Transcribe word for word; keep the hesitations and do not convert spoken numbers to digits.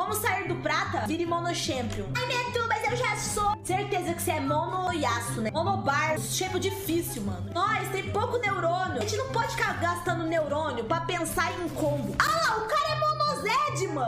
Vamos sair do prata? Vire mono champion. Ai, Neto, mas eu já sou. Certeza que você é mono Yasuo, né? Mono bar, shape difícil, mano. Nós tem pouco neurônio. A gente não pode ficar gastando neurônio pra pensar em combo. Ah lá, o cara é mono Zed, mano.